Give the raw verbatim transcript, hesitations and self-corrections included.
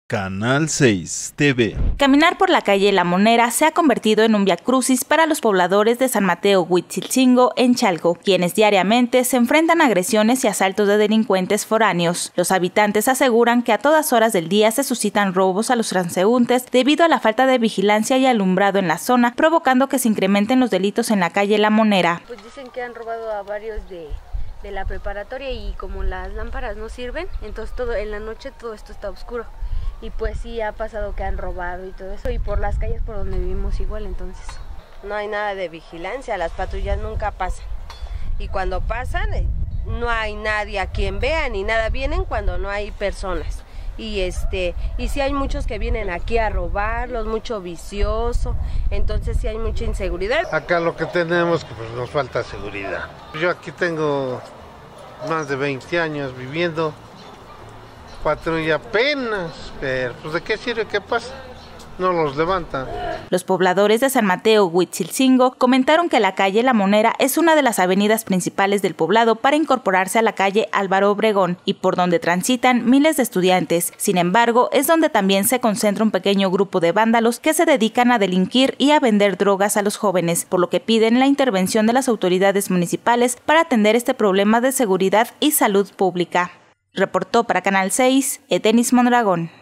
Canal seis T V. Caminar por la calle La Monera se ha convertido en un viacrucis para los pobladores de San Mateo Huitzilcingo en Chalco, quienes diariamente se enfrentan a agresiones y asaltos de delincuentes foráneos. Los habitantes aseguran que a todas horas del día se suscitan robos a los transeúntes debido a la falta de vigilancia y alumbrado en la zona, provocando que se incrementen los delitos en la calle La Monera. Pues dicen que han robado a varios de, de la preparatoria y como las lámparas no sirven, entonces todo en la noche todo esto está oscuro. Y pues sí ha pasado que han robado y todo eso, y por las calles por donde vivimos igual, entonces. No hay nada de vigilancia, las patrullas nunca pasan. Y cuando pasan, no hay nadie a quien vea ni nada, vienen cuando no hay personas. Y este y sí hay muchos que vienen aquí a robarlos, mucho vicioso, entonces sí hay mucha inseguridad. Acá lo que tenemos que pues, nos falta seguridad. Yo aquí tengo más de veinte años viviendo. Patrulla apenas, pero pues ¿de qué sirve? ¿Qué pasa? No los levantan. Los pobladores de San Mateo Huitzilcingo comentaron que la calle La Monera es una de las avenidas principales del poblado para incorporarse a la calle Álvaro Obregón y por donde transitan miles de estudiantes. Sin embargo, es donde también se concentra un pequeño grupo de vándalos que se dedican a delinquir y a vender drogas a los jóvenes, por lo que piden la intervención de las autoridades municipales para atender este problema de seguridad y salud pública. Reportó para Canal seis, Etenis Mondragón.